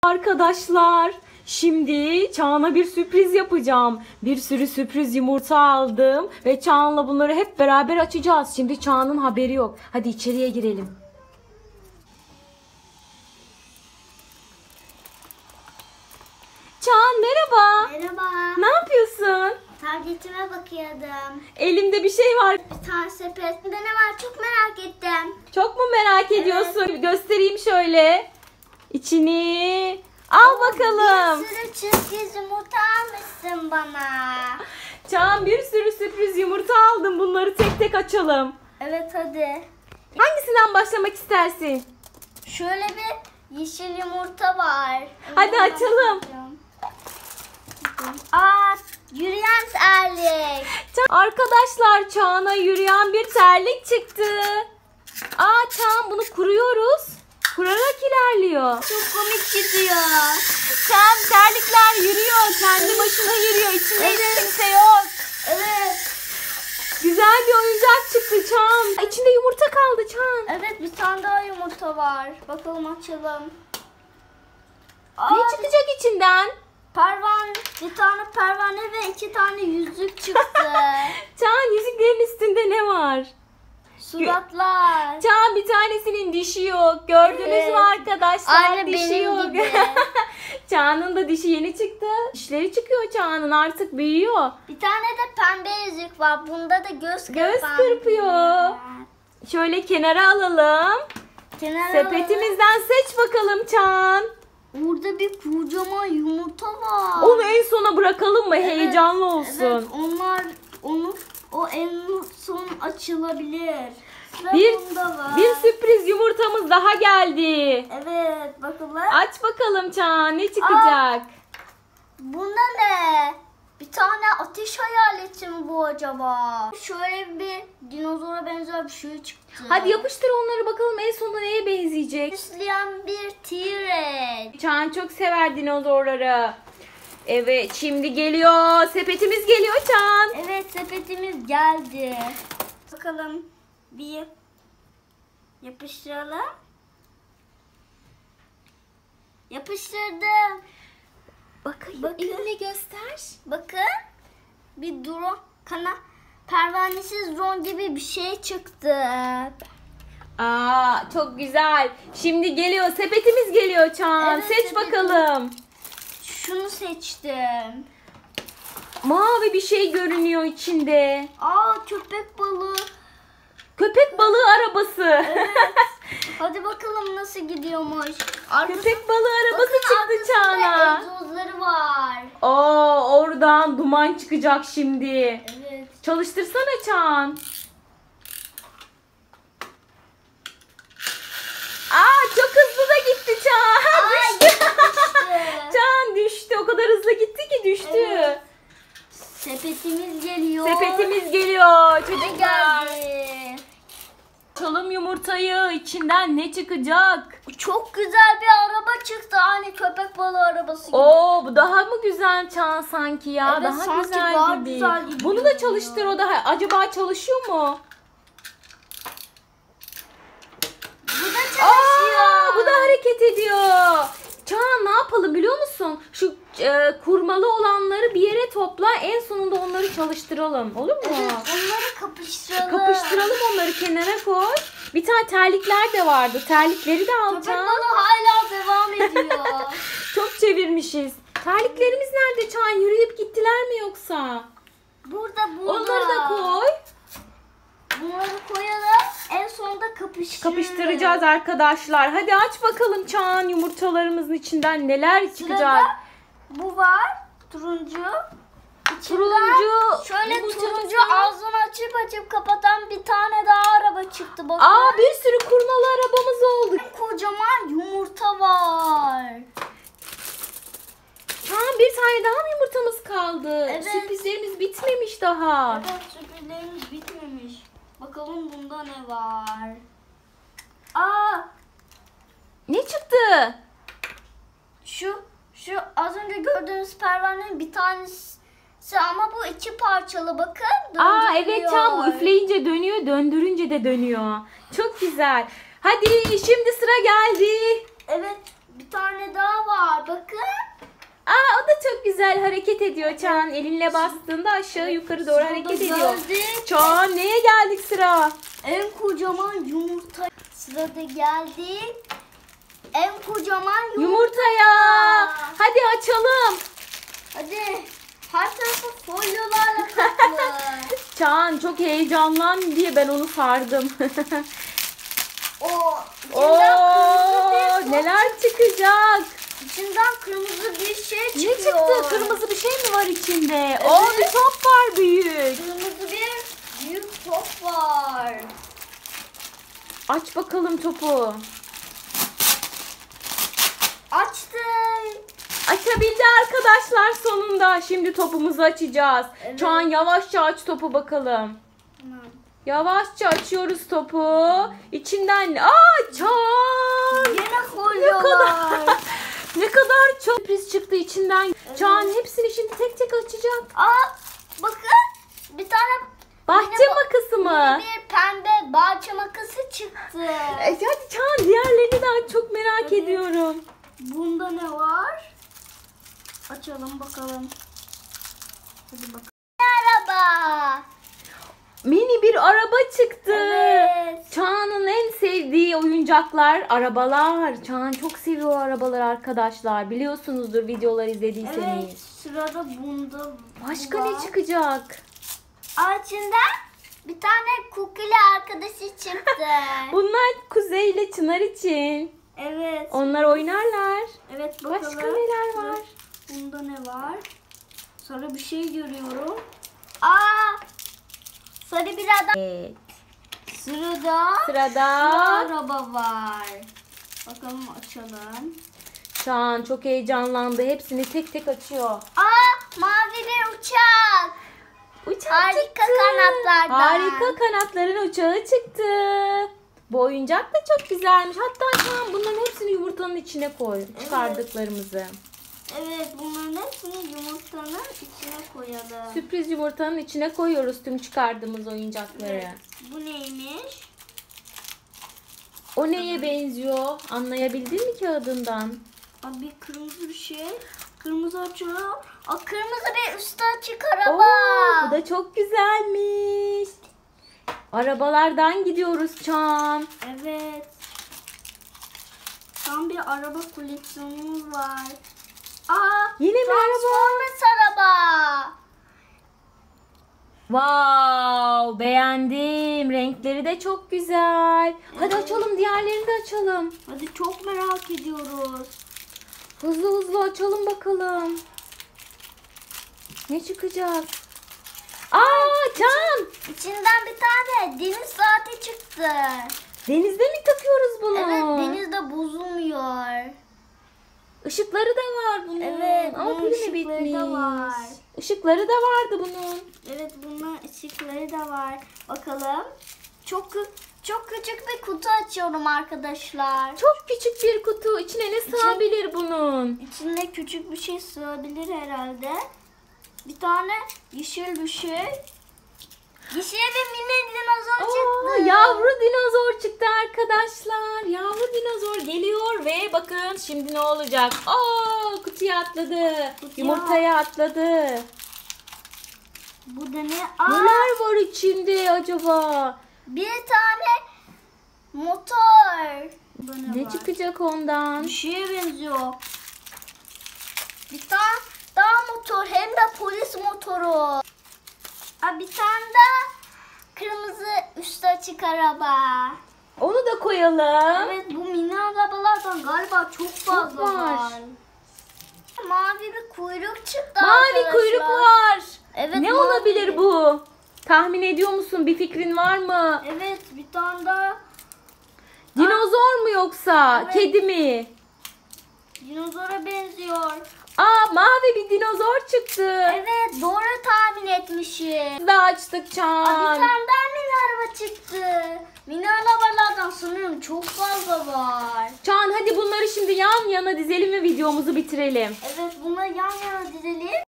Arkadaşlar, şimdi Çağan'a bir sürpriz yapacağım. Bir sürü sürpriz yumurta aldım ve Çağan'la bunları hep beraber açacağız. Şimdi Çağan'ın haberi yok. Hadi içeriye girelim. Çağan merhaba. Merhaba. Ne yapıyorsun? Tabletime bakıyordum. Elimde bir şey var. Bir tane sepetinde ne var çok merak ettim. Çok mu merak ediyorsun? Göstereyim şöyle. İçini al bakalım. Bir sürü çizgi yumurta almışsın bana. Çağan bir sürü sürpriz yumurta aldım. Bunları tek tek açalım. Evet hadi. Hangisinden başlamak istersin? Şöyle bir yeşil yumurta var. Hadi açalım. Aa, yürüyen terlik. Arkadaşlar, Çağan'a yürüyen bir terlik çıktı. Çağan bunu kuruyoruz. Kurarak ilerliyor. Çok komik gidiyor. Çağan terlikler yürüyor. Kendi başına yürüyor. İçinde hiç kimse yok. Evet. Güzel bir oyuncak çıktı Çağan. İçinde yumurta kaldı Çağan. Evet bir tane daha yumurta var. Bakalım açalım. Ne çıkacak içinden? Bir tane pervane ve 2 tane yüzük çıktı. Çağan, yüzüklerin üstünde ne var? Suratlar. Çağan, bir tanesinin dişi yok. Gördünüz Evet. mü arkadaşlar? Aynı dişi benim yok. gibi. Çağan'ın da dişi yeni çıktı. Dişleri çıkıyor Çağan'ın, artık büyüyor. Bir tane de pembe yüzük var. Bunda da göz kırpıyor. Şöyle kenara alalım. Sepetimizden seç bakalım Çağan. Burada bir kocaman yumurta var. Onu en sona bırakalım mı? Heyecanlı olsun. Evet, o en son açılabilir. Bir sürpriz yumurtamız daha geldi. Evet bakalım. Aç bakalım Çağan, ne çıkacak? Bunda ne? Bir tane ateş hayaleti mi bu acaba? Şöyle bir dinozora benzer bir şey çıktı. Hadi yapıştır onları, bakalım en sonunda neye benzeyecek? Süsleyen bir T-Rex. Çağan çok sever dinozorları. Evet, şimdi geliyor. Sepetimiz geliyor Çağan. Evet sepetimiz geldi. Bakalım bir yapıştıralım. Yapıştırdım. Bakın. Elinle göster. Bakın. Bir pervanesiz drone gibi bir şey çıktı. Çok güzel. Şimdi geliyor. Sepetimiz geliyor Çağan. Evet, Seç sepetim. bakalım. Şunu seçtim. Mavi bir şey görünüyor içinde. Köpek balığı. Köpek balığı arabası. Evet. Hadi bakalım nasıl gidiyormuş. Köpek balığı arabası çıktı Çağan'a. Egzozları var. Oradan duman çıkacak şimdi. Evet. Çalıştırsana Çağan. Çok hızlı da gitti Çağan. Düştü. Çağan düştü. O kadar hızlı gitti ki düştü. Evet. Sepetimiz geliyor. Sepetimiz geliyor Ne çocuklar. geldi? Açalım yumurtayı. İçinden ne çıkacak? Çok güzel bir araba çıktı. Hani köpek balığı arabası gibi. Bu daha mı güzel Çağan sanki ya? Evet, Daha sanki güzel daha gibi. güzel gibi Bunu da görünüyor. çalıştır, o da. Acaba çalışıyor mu? Bu da çalışıyor. Bu da hareket ediyor. Çağan, ne yapalım biliyor musun? Şu kurmalı olanları bir yere topla. En sonunda onları çalıştıralım. Olur mu? Evet, onları kapıştıralım. Kapıştıralım, onları kenara koy. Bir tane terlikler de vardı. Terlikleri de al Köpek Çağan. balığı hala devam ediyor. Çok çevirmişiz. Terliklerimiz nerede Çağan? Yürüyüp gittiler mi yoksa? Burada. Onları da koy. Bunları koyalım. En sonunda Kapıştıracağız arkadaşlar. Hadi aç bakalım Çağan, yumurtalarımızın içinden neler çıkacak. Sırada bu var. Turuncu. Turuncu. Şöyle yumurtamız turuncu var. ağzını açıp kapatan bir tane daha araba çıktı. Bakın. Bir sürü kurmalı arabamız oldu. Kocaman yumurta var. Çağan, bir tane daha mı yumurtamız kaldı? Evet. Sürprizlerimiz bitmemiş daha. Evet sürprizlerimiz bitmemiş. Bakalım bunda ne var? Ne çıktı? Şu az önce gördüğünüz pervanenin bir tanesi ama bu 2 parçalı bakın. Evet Çağan, bu üfleyince dönüyor, döndürünce de dönüyor. Çok güzel. Hadi şimdi sıra geldi. Evet bir tane daha var. Bakın. Aa, o da çok güzel hareket ediyor Çağan. Elinle bastığında aşağı yukarı doğru hareket ediyor. Geldik. Çağan, neye geldik sıra? En kocaman yumurta. Sırada geldik. En kocaman yumurta. Yumurtaya. Hadi açalım. Hadi. Her tarafı folyolarla kaplı. Çağan çok heyecanlan diye ben onu sardım. İçinden Oo, kırmızı bir neler çıkacak? İçinden kırmızı bir şey Ne çıkıyor. çıktı? Kırmızı bir şey mi var içinde? Oo, bir top var büyük. Kırmızı bir büyük top var. Aç bakalım topu. Açtım. Açabildi arkadaşlar sonunda. Şimdi topumuzu açacağız. Evet. Çağan yavaşça aç topu bakalım. Tamam. Yavaşça açıyoruz topu. İçinden Çağan. Yine Ne folyolar. kadar ne kadar çok sürpriz çıktı içinden. Çağan hepsini şimdi tek tek açacak. Bakın. Bir tane Bahçe makası mı? bir pembe bahçe makası çıktı. Hadi Çağan, diğerlerini de çok merak Evet. ediyorum. Bunda ne var? Açalım bakalım. Hadi bakalım. Araba. Mini bir araba çıktı. Evet. Çağan'ın en sevdiği oyuncaklar arabalar. Çağan çok seviyor arabalar arkadaşlar. Biliyorsunuzdur videolar izlediyseniz. Evet. Sırada bunda Başka var. ne çıkacak? İçinden bir tane kukuli arkadaşı çıktı. Bunlar Kuzey ile Çınar için. Evet. Onlar oynarlar. Evet bakalım. Başka neler var? Bunda ne var? Sarı bir şey görüyorum. Sarı bir adam. Evet. Sırada araba var. Bakalım açalım. Çağan çok heyecanlandı. Hepsini tek tek açıyor. Mavi bir uçak. Uçak Harika çıktı. kanatlardan. Harika kanatların uçağı çıktı. Bu oyuncak da çok güzelmiş. Hatta Çağan bunların hepsini yumurtanın içine koy. Çıkardıklarımızı. Evet bunların hepsini yumurtanın içine koyalım. Sürpriz yumurtanın içine koyuyoruz tüm çıkardığımız oyuncakları. Evet. Bu neymiş? O neye benziyor? Anlayabildin mi kağıdından? Bir kırmızı bir şey. Kırmızı açıyor. Kırmızı bir üstü açık araba. Oo, bu da çok güzelmiş. Arabalardan gidiyoruz Çağan. Evet. Tam bir araba koleksiyonumuz var. Yine bir araba. Transformers araba. Wow, beğendim. Renkleri de çok güzel. Hadi açalım, diğerlerini de açalım. Hadi çok merak ediyoruz. Hızlı hızlı açalım bakalım. Ne çıkacak? Çağan. İçinden bir tane deniz saati çıktı. Denizde mi takıyoruz bunu? Evet denizde bozulmuyor. Işıkları da var bunun. Evet, Ama bunun pili mi ışıkları bitmiş? da var. Işıkları da vardı bunun. Evet bunun ışıkları da var. Bakalım. Çok küçük bir kutu açıyorum arkadaşlar. Çok küçük bir kutu. İçine ne sığabilir bunun? İçinde küçük bir şey sığabilir herhalde. Bir tane yeşil bir şey. Yeşil bir mini dinozor çıktı. Yavru dinozor çıktı arkadaşlar. Yavru dinozor geliyor ve bakın şimdi ne olacak? Kutuya atladı. Yumurtaya atladı. Bu da ne? Neler var içinde acaba? Bir tane motor. Ne çıkacak ondan? Bir şeye benziyor. Bir tane daha motor hem de polis motoru. Bir tane daha kırmızı üstü açık araba. Onu da koyalım. Evet bu mini arabalardan galiba çok fazla var. var. Mavi bir kuyruk çıktı Mavi arkadaşlar. kuyruk var. Evet, Ne mavi. olabilir bu? Tahmin ediyor musun? Bir fikrin var mı? Evet bir tane daha Dinozor mu yoksa? Evet. Kedi mi? dinozora benziyor. Mavi bir dinozor çıktı. Evet doğru tahmin etmişim. Biz de açtık Bir Çağan. tane daha mini araba çıktı. Mini arabalardan sanırım çok fazla var. Çağan hadi bunları şimdi yan yana dizelim ve videomuzu bitirelim. Evet bunları yan yana dizelim.